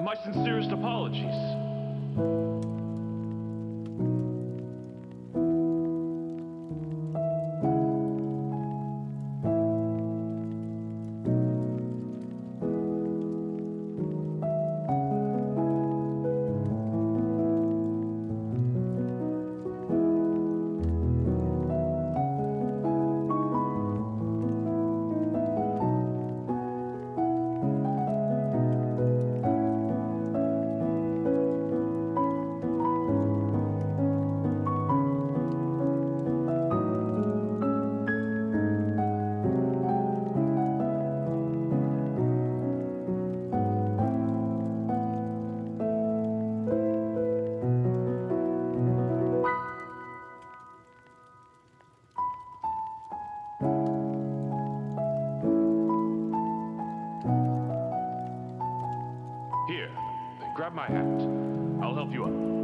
My sincerest apologies. Here, grab my hat. I'll help you up.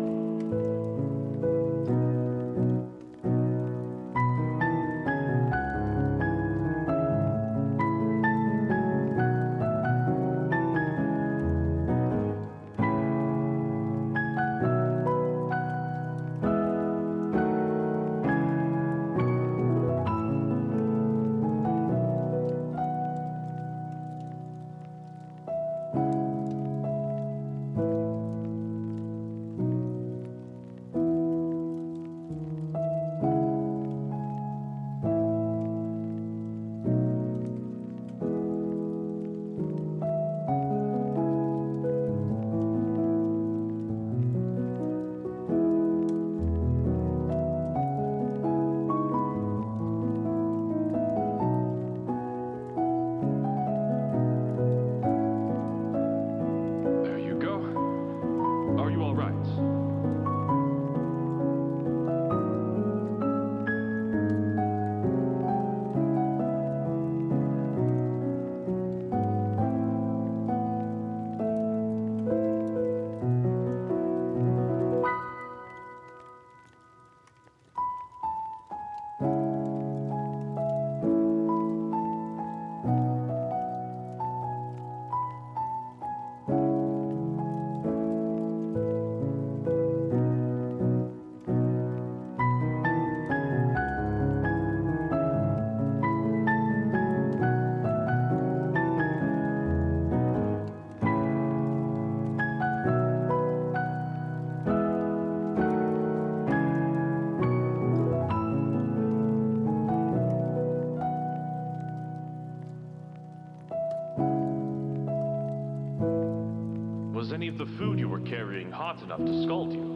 Was any of the food you were carrying hot enough to scald you?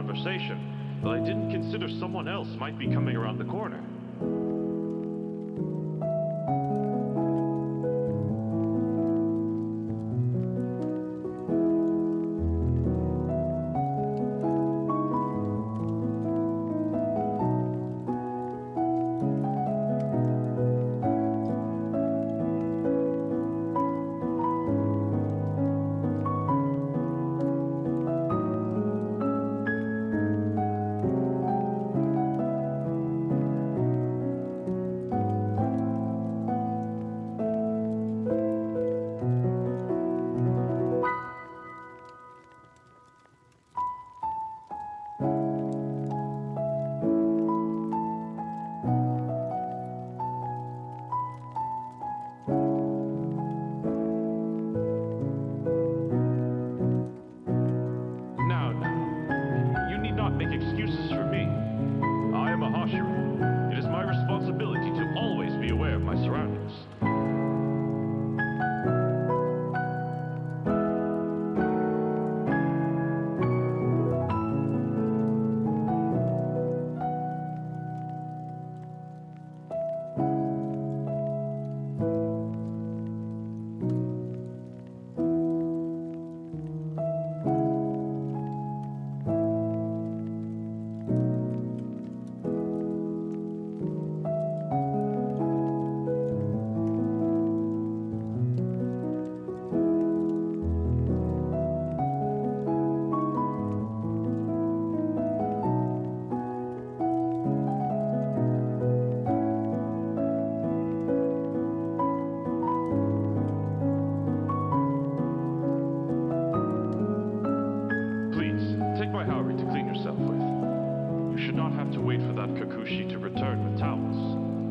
conversation that I didn't consider someone else might be coming around the corner. To return with towels.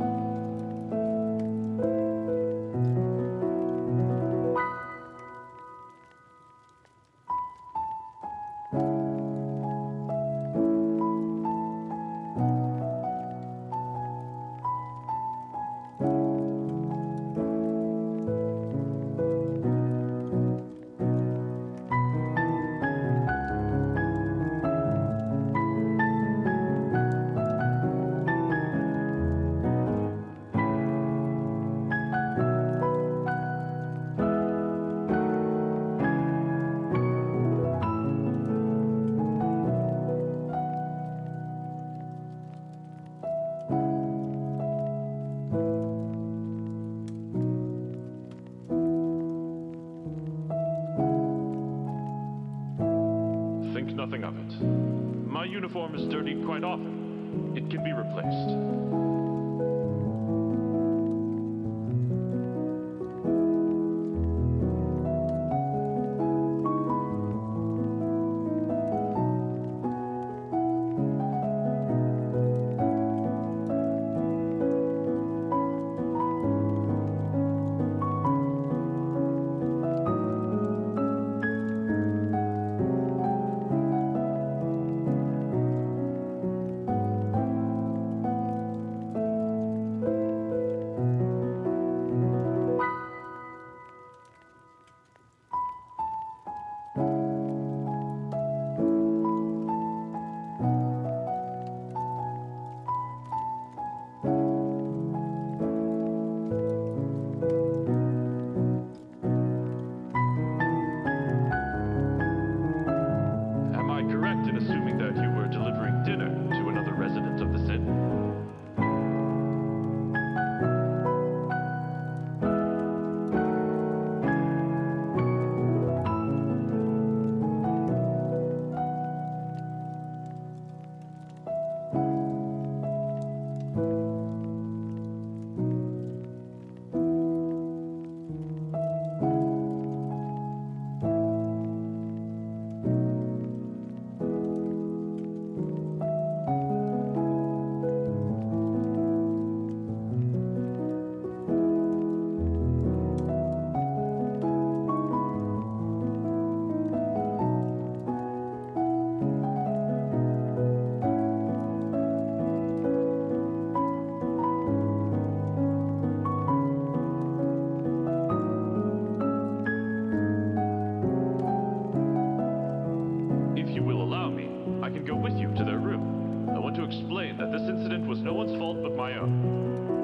Think nothing of it. My uniform is dirtied quite often. It can be replaced. fault but my own.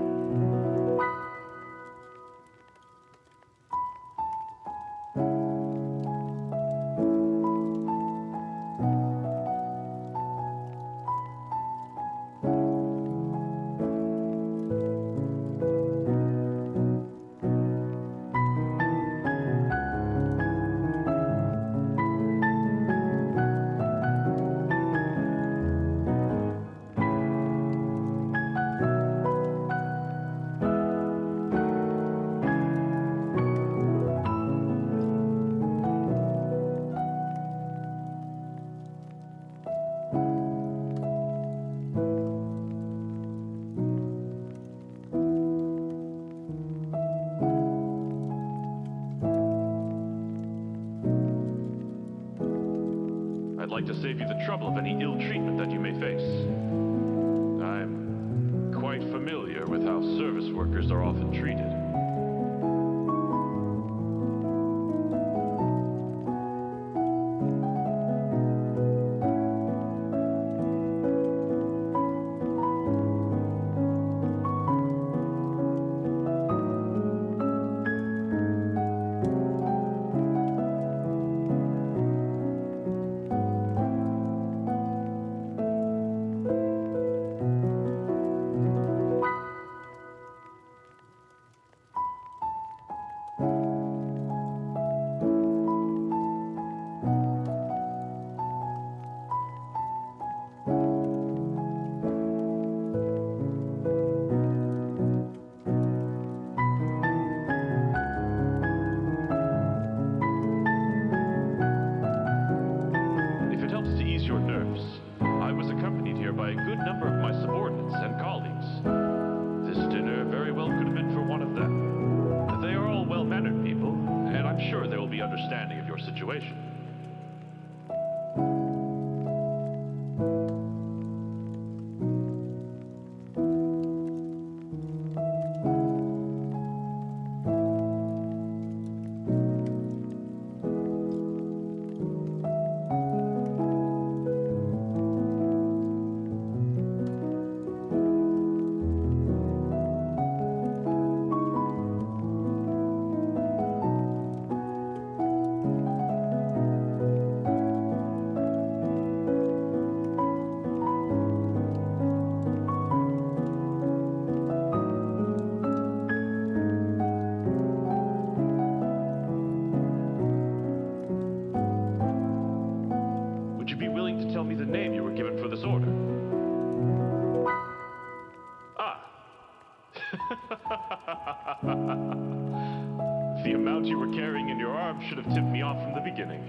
I'd like to save you the trouble of any ill treatment that you may face. I'm quite familiar with how service workers are often treated. Understanding of your situation. The amount you were carrying in your arms should have tipped me off from the beginning.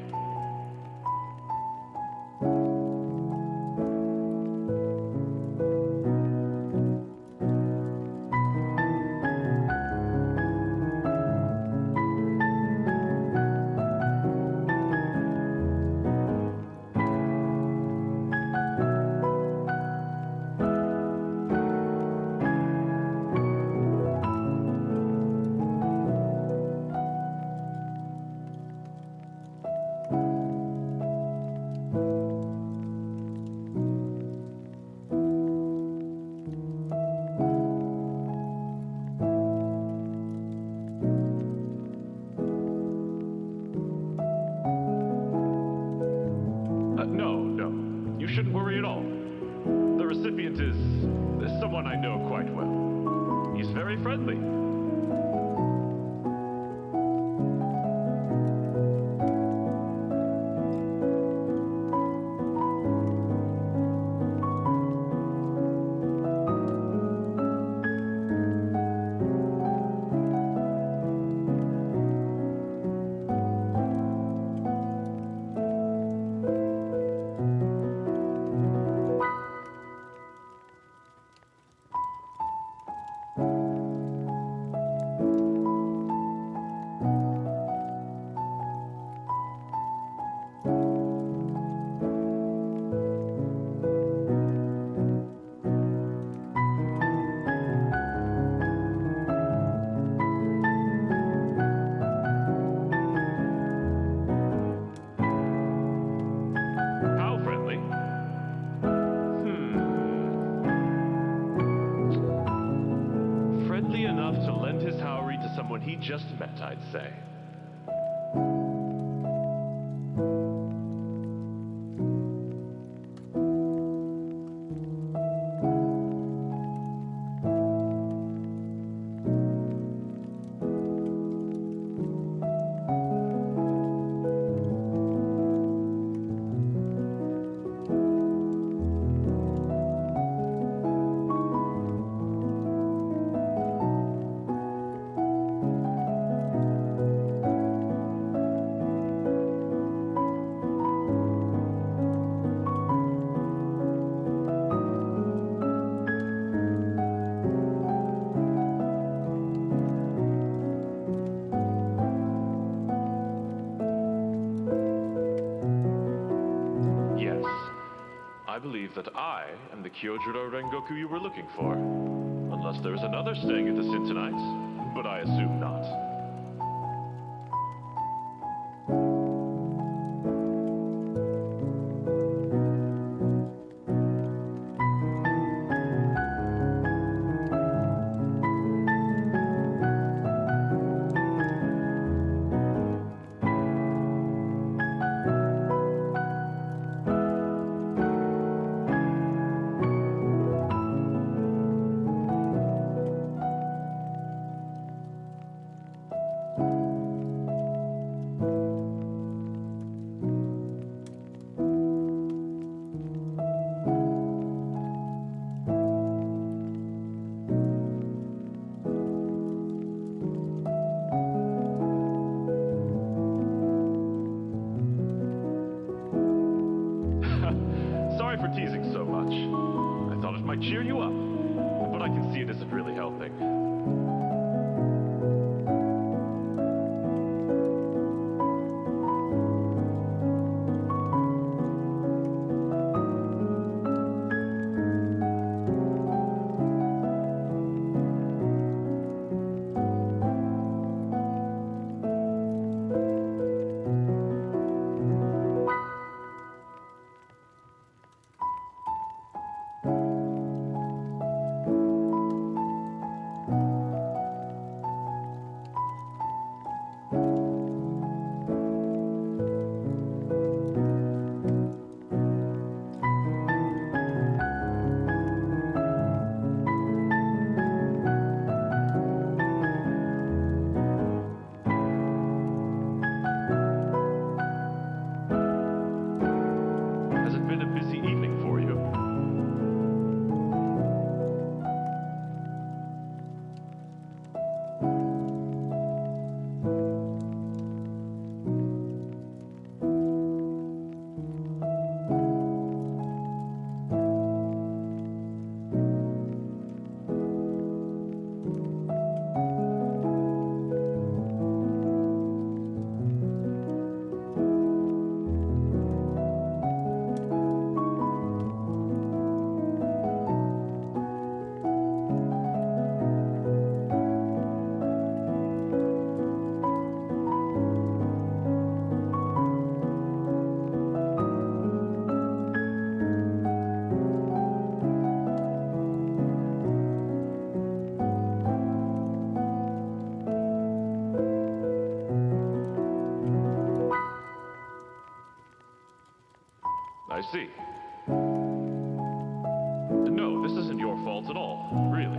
Shouldn't worry at all. The recipient is someone I know quite well. He's very friendly. someone he just met, I'd say. I believe that I am the Kyojuro Rengoku you were looking for. Unless there's another staying at this inn tonight, but I assume not. Sorry for teasing so much. I thought it might cheer you up, but I can see it isn't really helping. I see. No, this isn't your fault at all, really.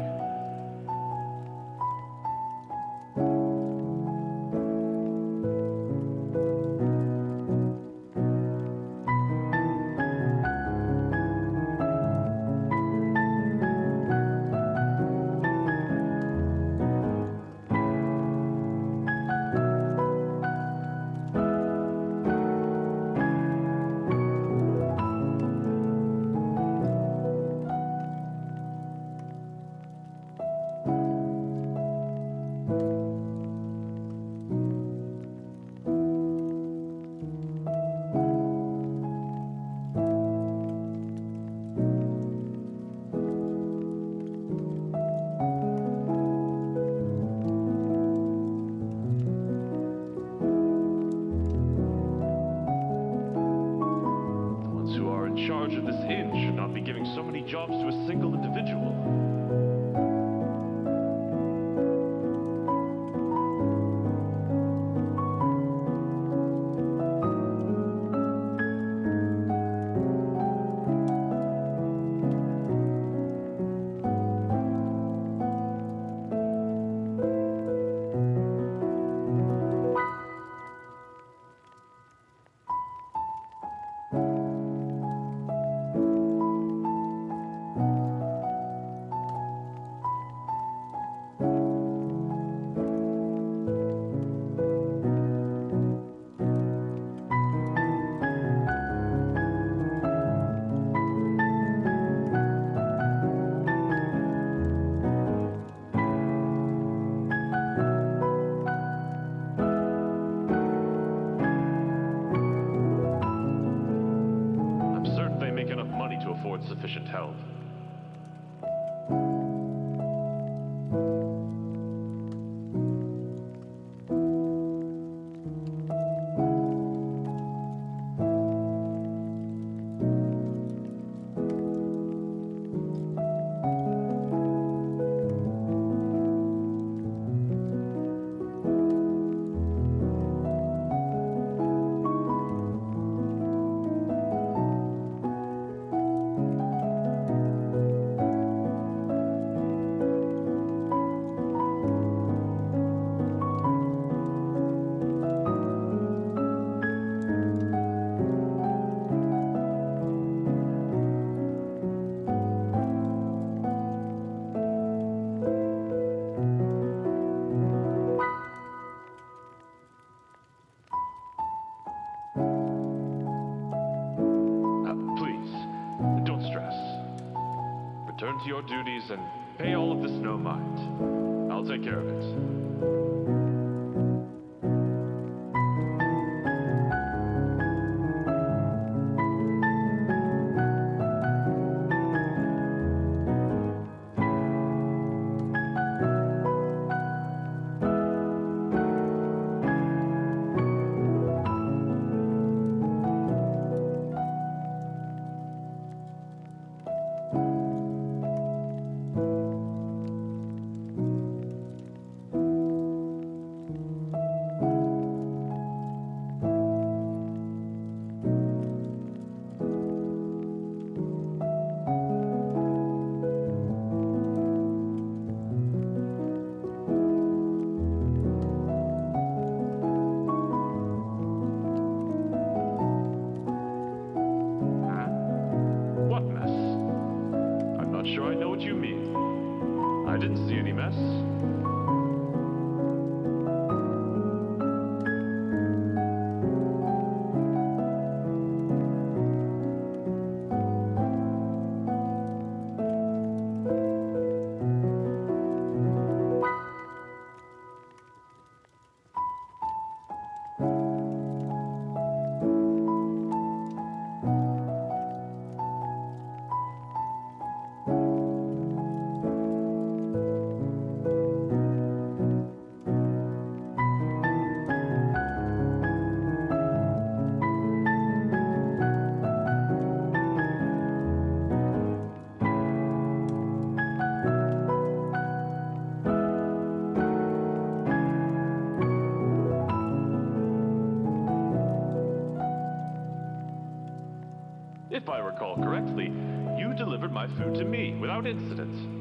duties and pay all of this no mind. I'll take care of it. Sure, I know what you mean. I didn't see any mess. If I recall correctly, you delivered my food to me without incident.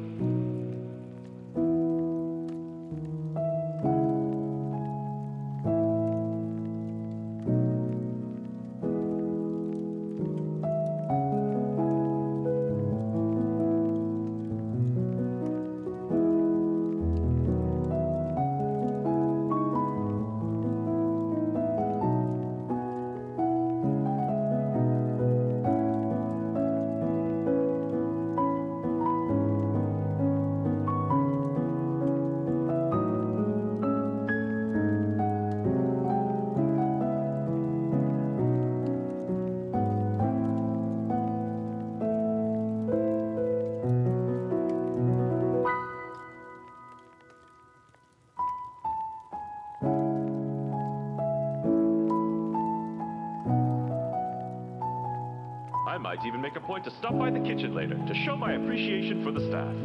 I might even make a point to stop by the kitchen later to show my appreciation for the staff.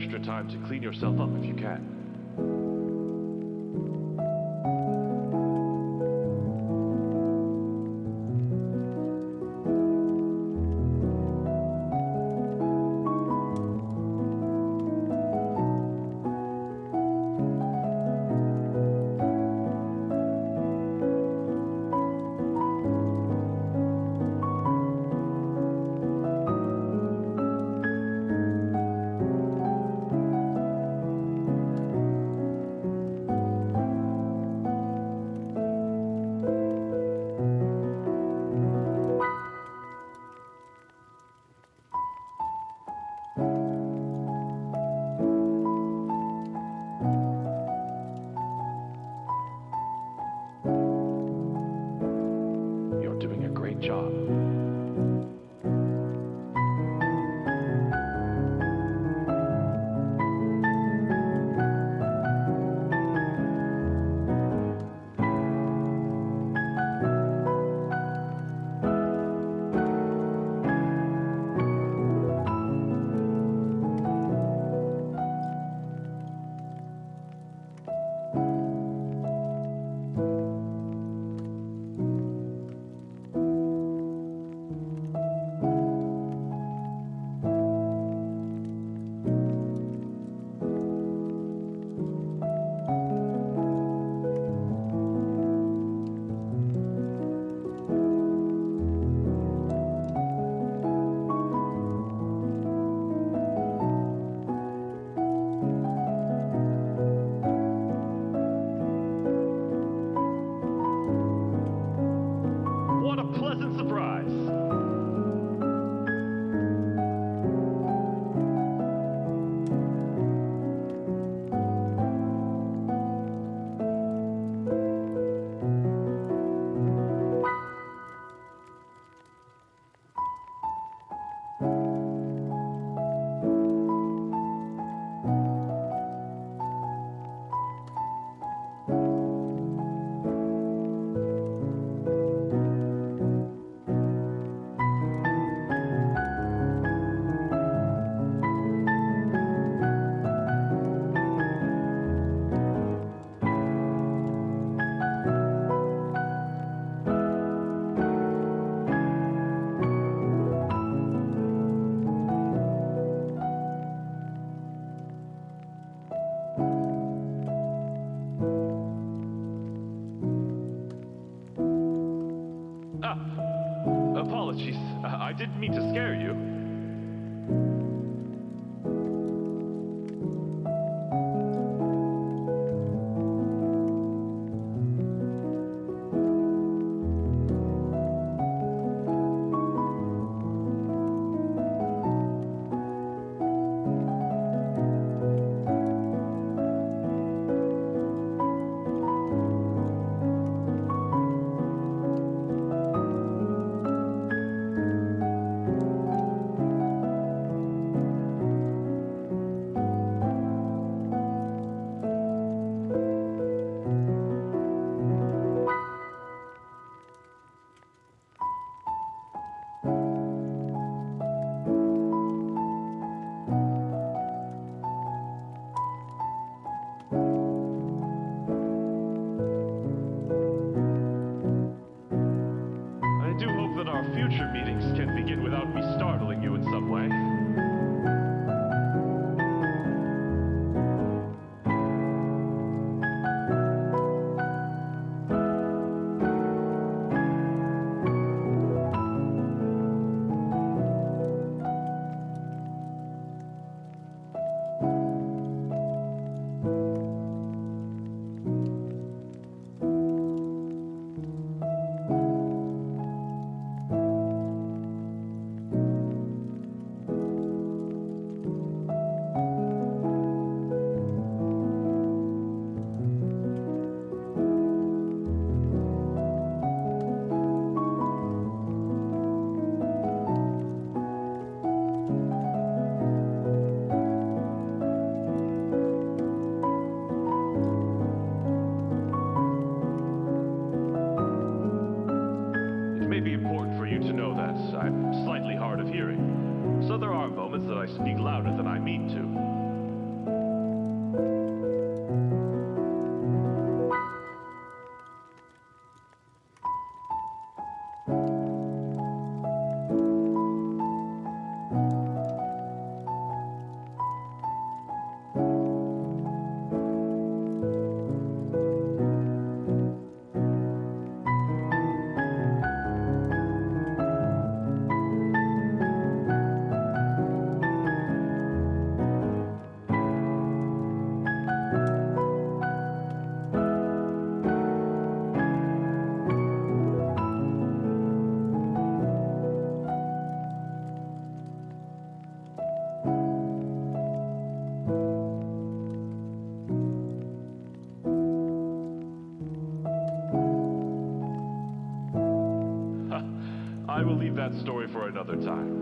extra time to clean yourself up if you can. Doing a great job. What a pleasant surprise! Apologies. I didn't mean to scare you. Our future meetings can begin without me startling you in some way. I'm slightly hard of hearing, so there are moments that I speak louder than I mean to. another time.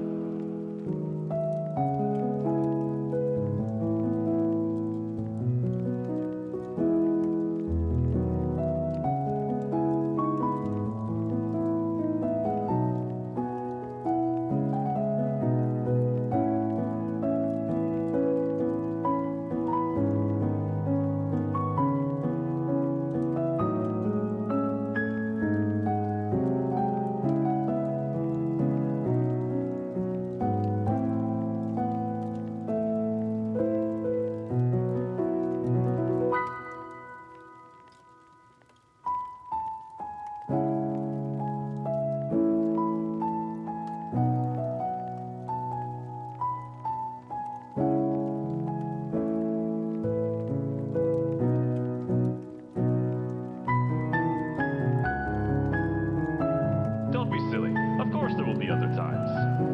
Don't be silly. Of course there will be other times.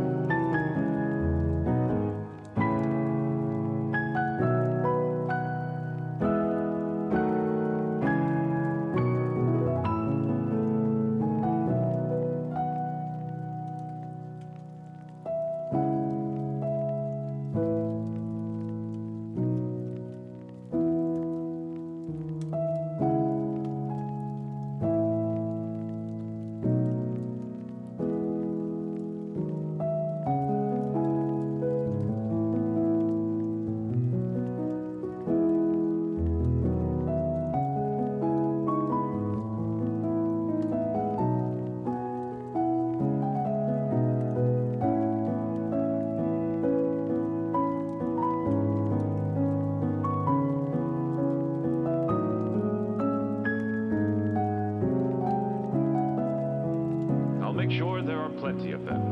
I'll make sure there are plenty of them.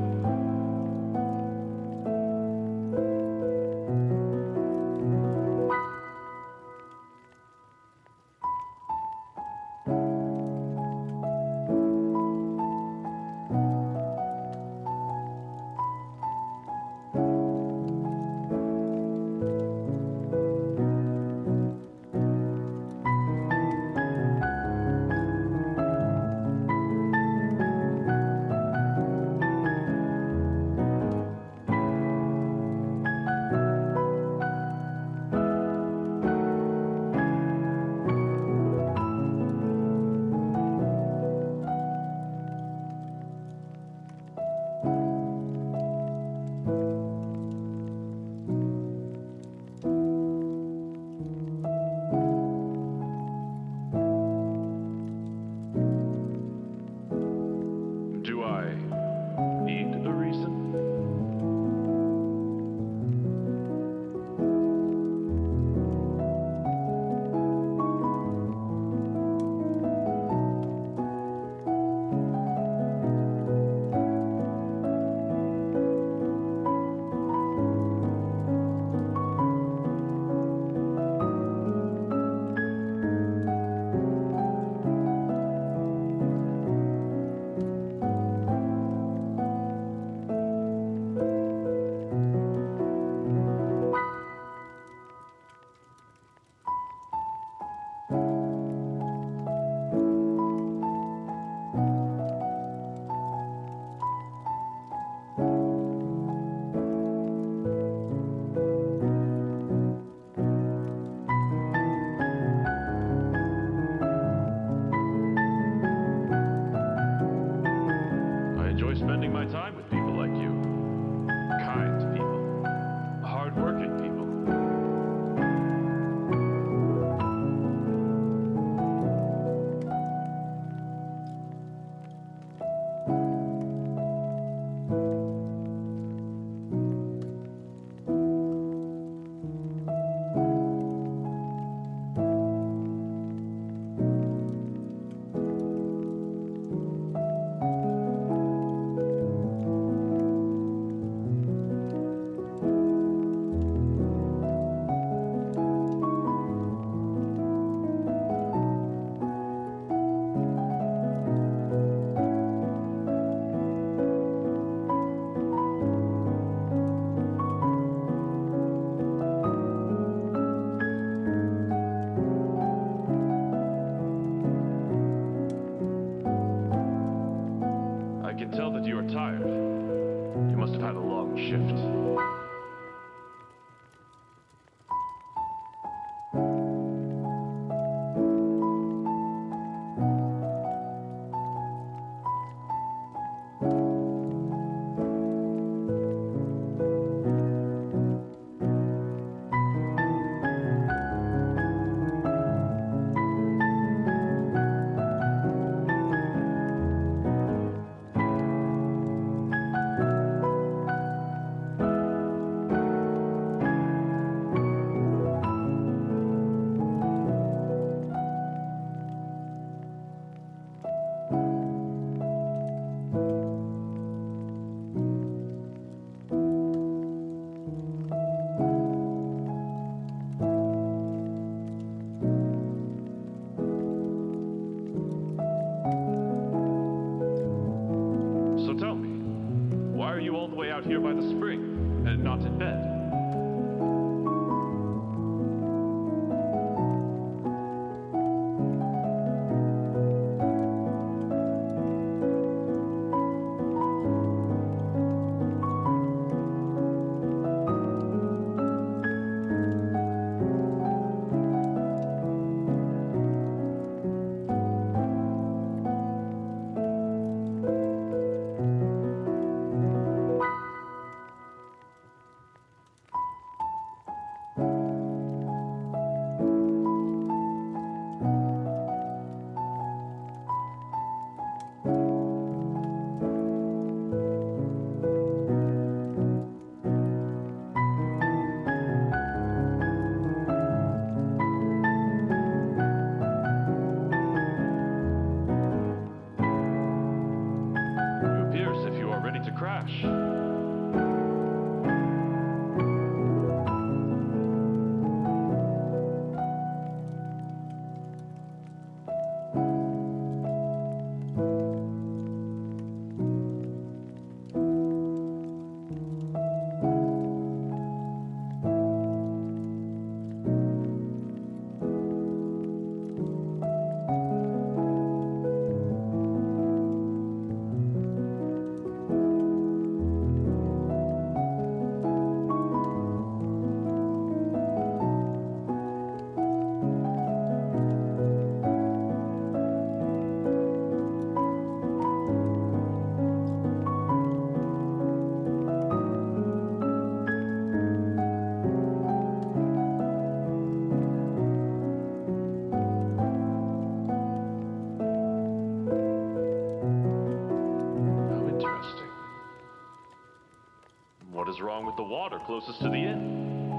water closest to the inn.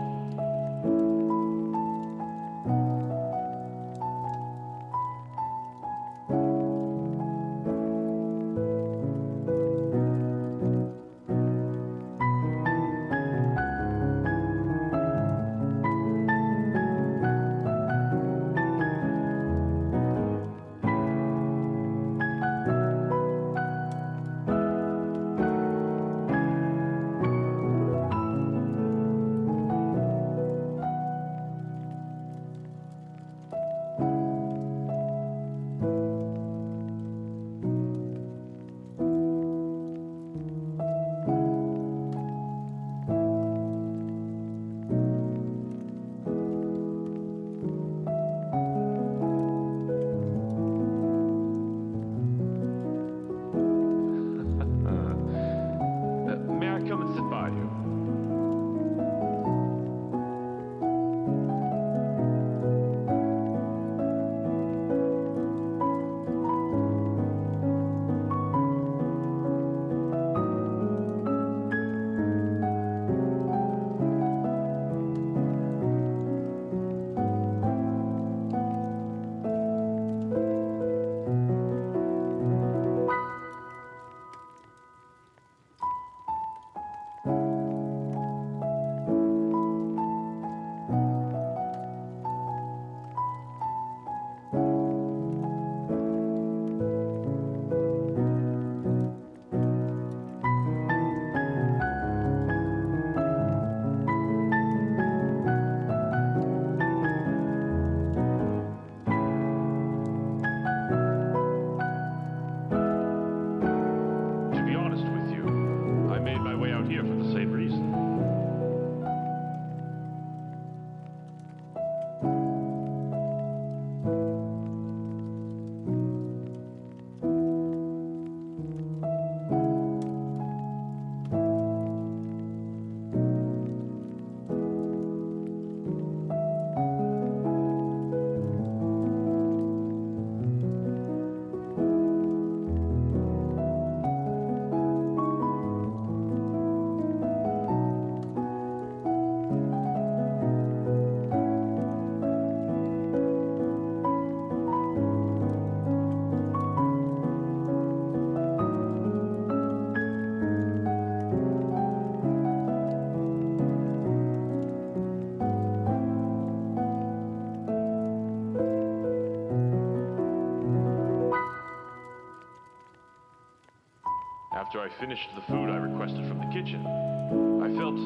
After I finished the food I requested from the kitchen, I felt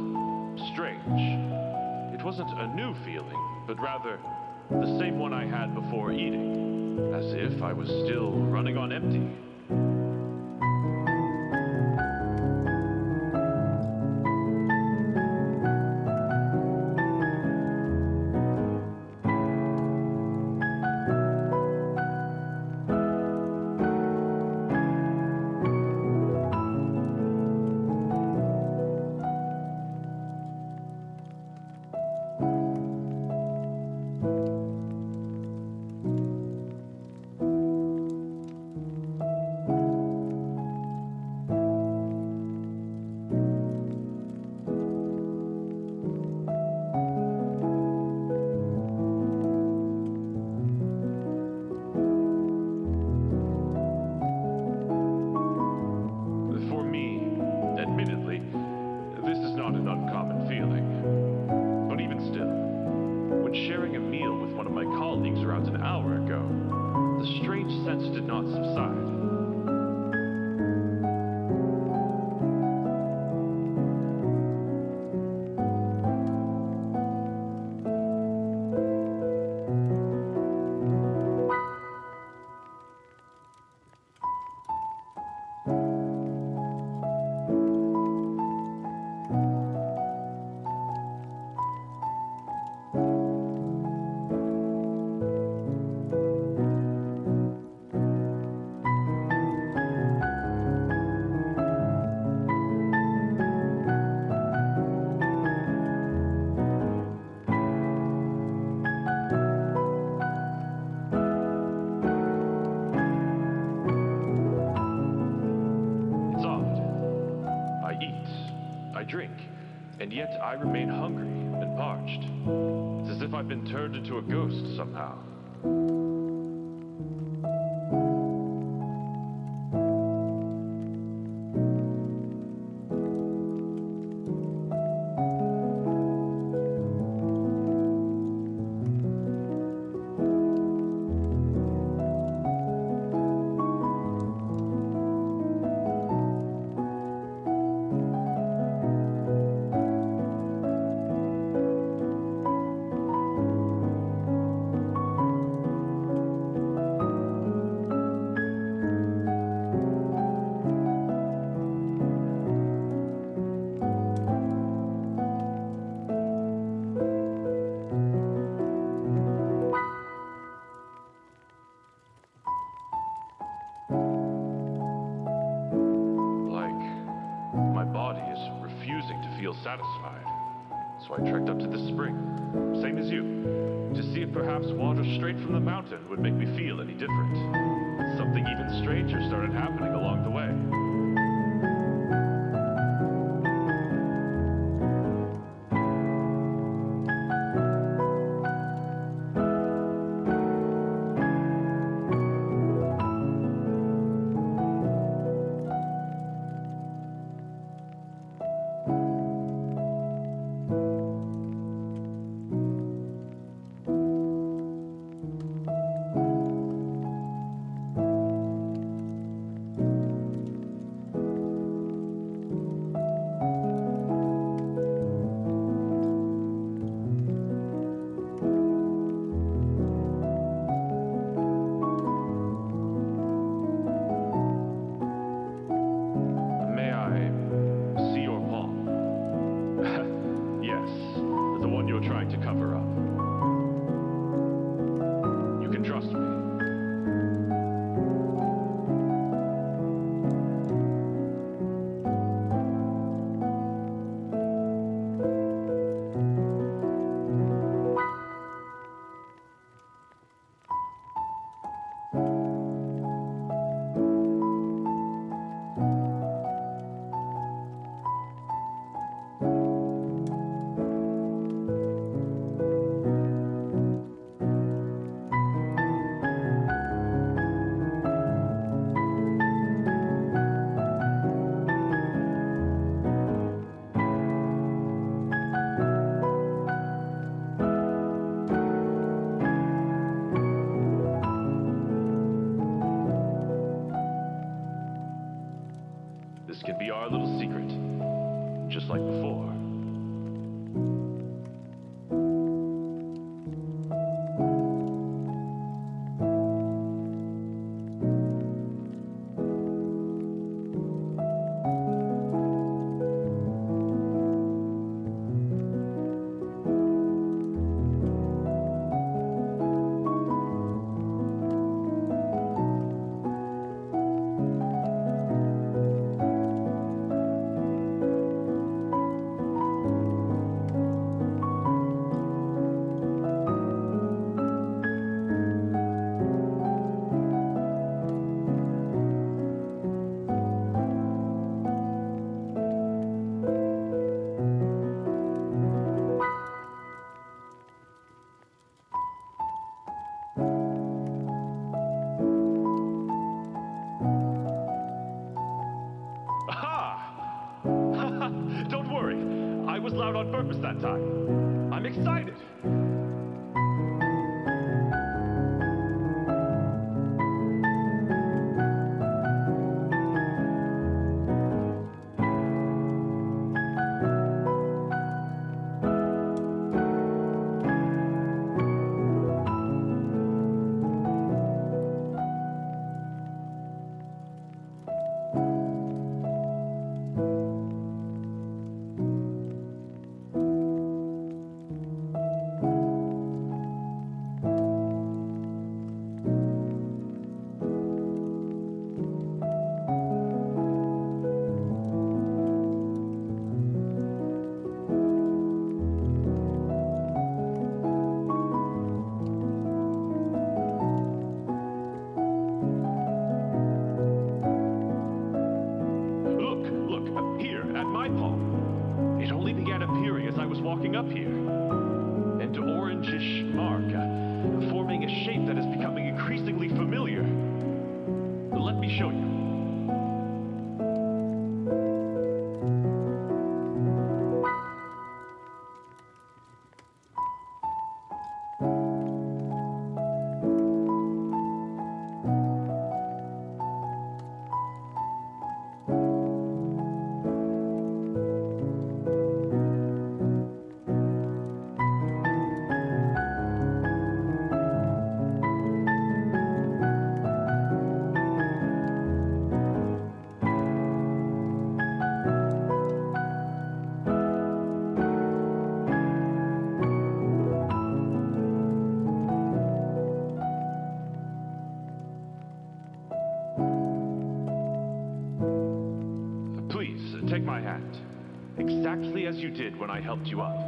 strange. It wasn't a new feeling, but rather the same one I had before eating, as if I was still running on empty. and yet I remain hungry and parched. It's as if I've been turned into a ghost somehow. Satisfied. So I trekked up to this spring, same as you, to see if perhaps water straight from the mountain would make me feel any different. Something even stranger started happening along the way. This can be our little secret, just like before. Don't worry, I was loud on purpose that time. I'm excited. up here. An orangish mark, forming a shape that is becoming increasingly familiar. Let me show you. Take my hand, exactly as you did when I helped you up.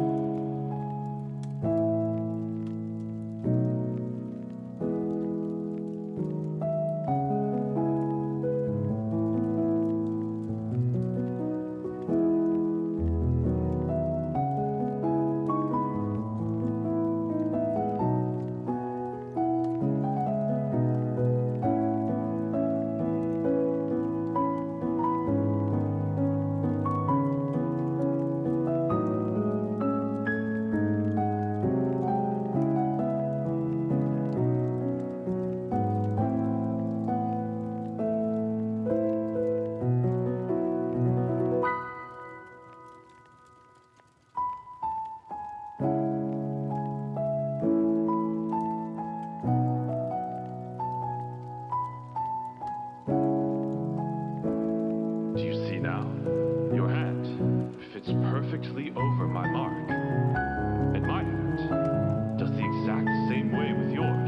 Perfectly over my mark. And my hand does the exact same way with yours.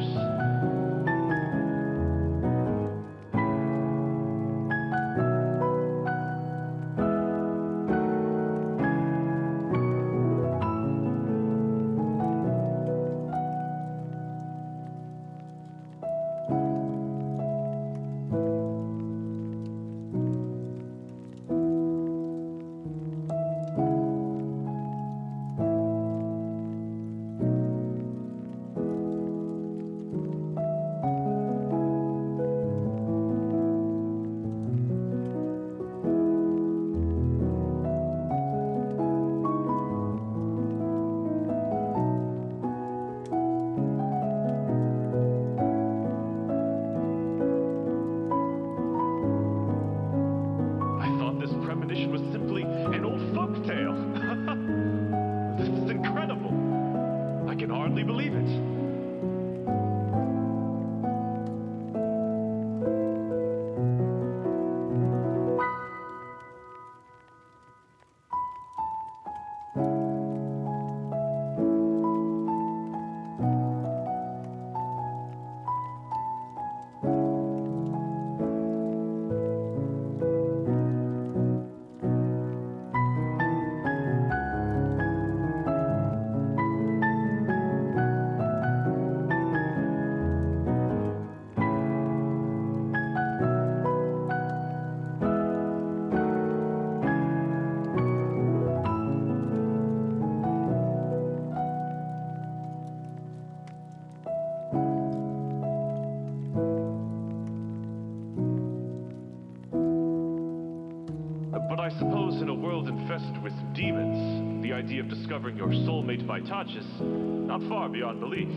Was simply an old folktale. This is incredible. I can hardly believe it. But I suppose in a world infested with demons, the idea of discovering your soulmate by touch is not far beyond belief.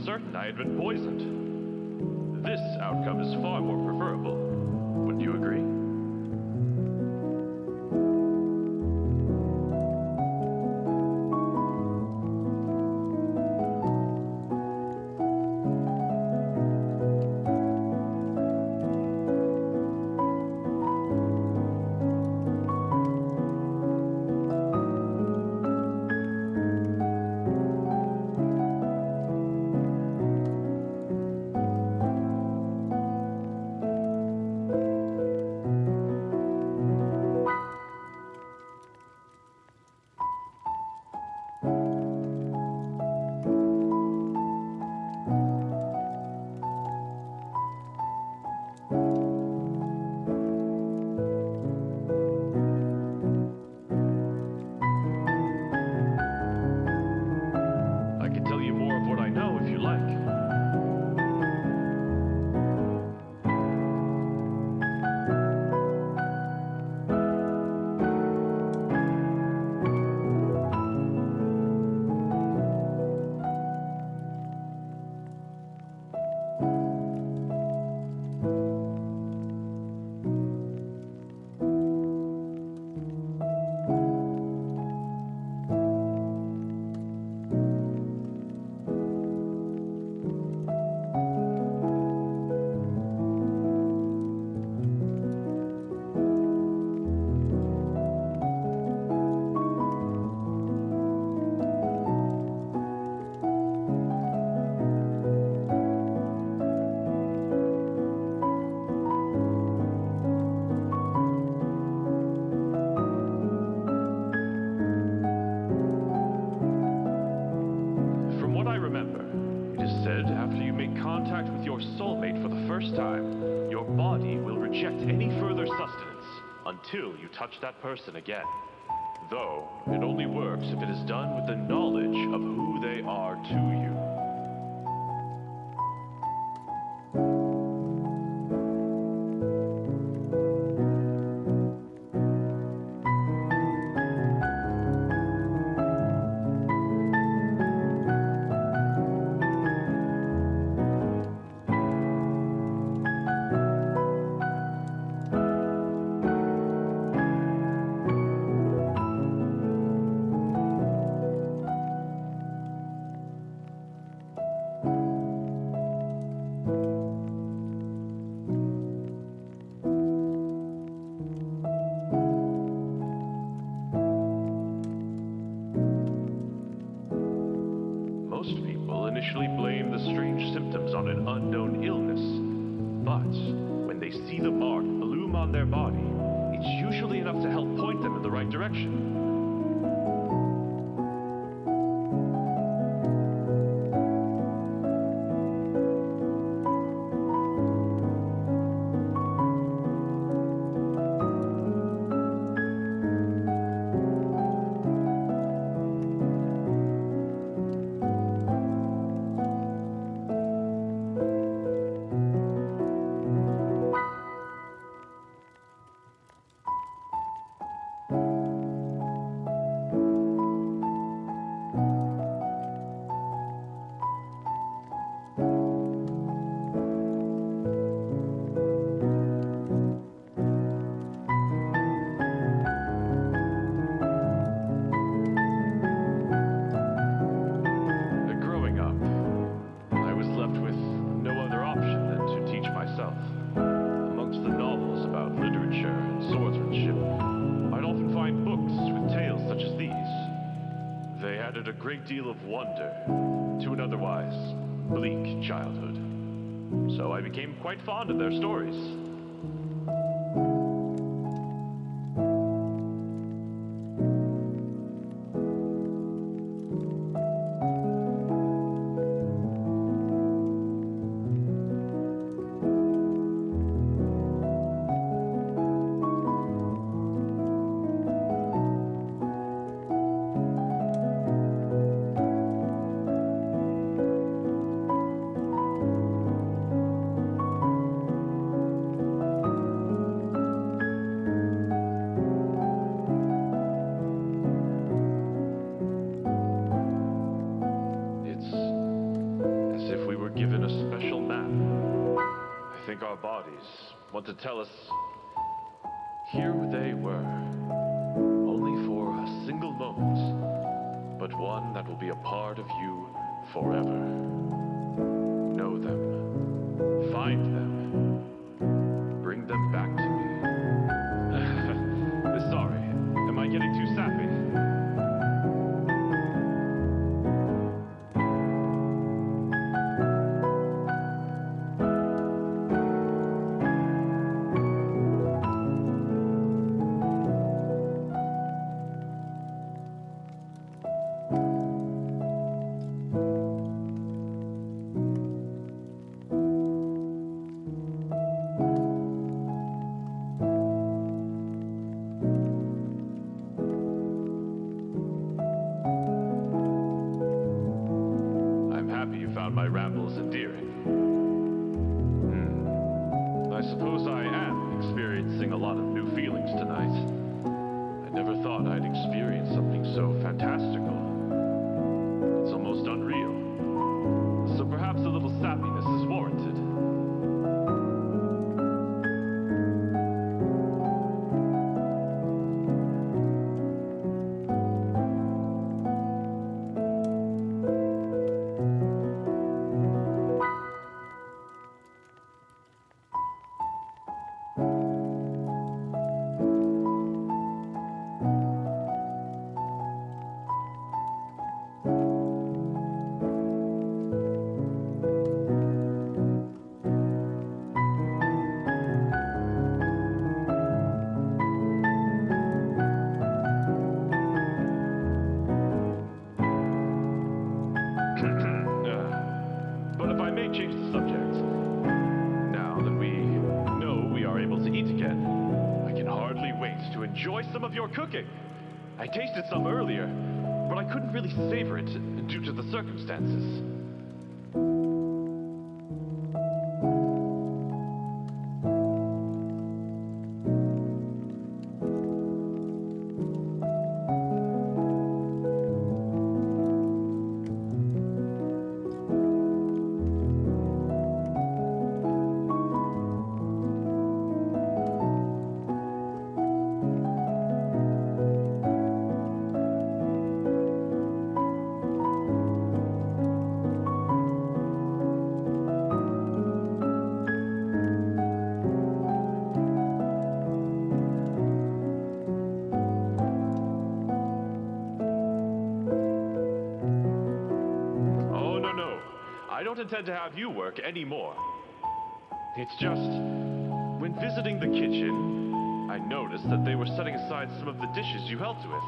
certain I had been poisoned. This outcome is far more preferable. Wouldn't you agree? Until you touch that person again. Though, it only works if it is done with the knowledge of who they are to you. Deal of wonder to an otherwise bleak childhood. So I became quite fond of their stories. think our bodies want to tell us here they were, only for a single moment, but one that will be a part of you forever. Know them, find them, bring them back to me. Sorry, am I getting too sappy? My rambles endearing. I suppose I am experiencing a lot of new feelings tonight. I never thought I'd experience something so fantastical. It's almost unreal. So perhaps a little sappiness is warranted. Change the subject. Now that we know we are able to eat again, I can hardly wait to enjoy some of your cooking. I tasted some earlier, but I couldn't really savor it due to the circumstances. I don't intend to have you work anymore. It's just, when visiting the kitchen, I noticed that they were setting aside some of the dishes you helped with.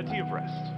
plenty of rest.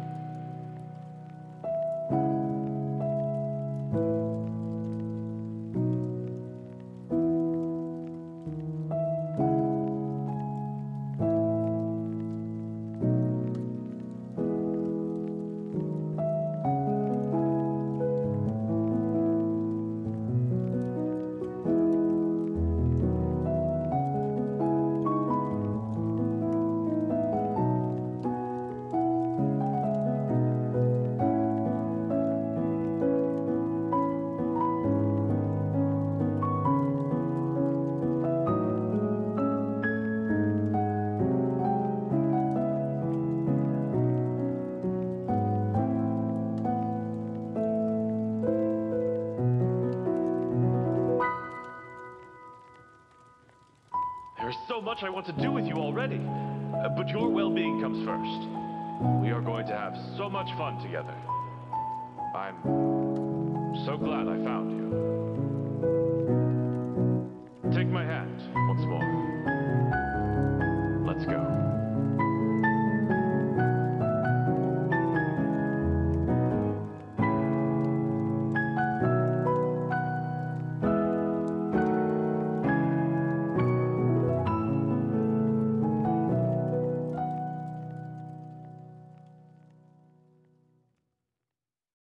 There's so much I want to do with you already, but your well-being comes first. We are going to have so much fun together. I'm so glad I found you. Take my hand once more.